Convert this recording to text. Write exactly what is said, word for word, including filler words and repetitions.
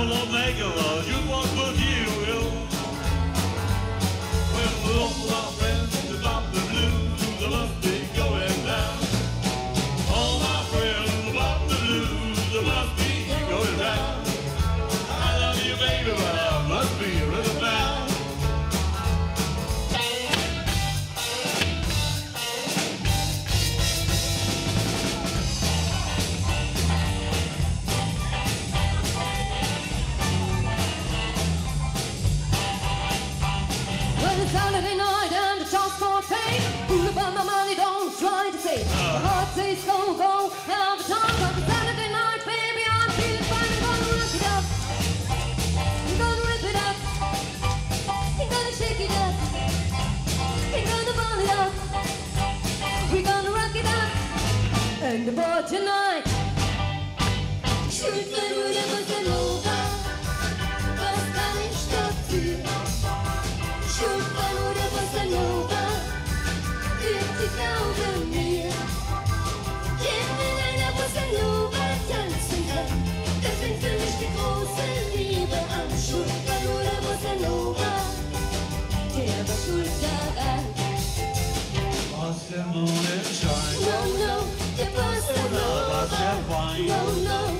full of makeup, a jukebox for you, will. Well, all our friends about the blues, they must be going down. All my friends about the blues, they must be going down. I love you, baby, but I must be really bad. Saturday night and the transport paid. Who'll about my money, don't try to save. Uh. My heart says go, go, have a time. But the Saturday night, baby, I'm feeling fine. I'm gonna rock it up. I'm gonna rip it up. I'm gonna shake it up. I'm gonna ball it up. We're gonna rock it up. And the boy tonight. Schuld verloren was er Nova. Was kann ich dafür? Schuld verloren was er Nova. Bitte glaube mir. Gib mir einer Bossa Nova tanzen kann. Das fängt für mich die große Liebe an. Schuld verloren Bossa Nova. Der war schuld daran. Was der Mondschein, No, no, der Bossa Nova. was der Wein. No, no.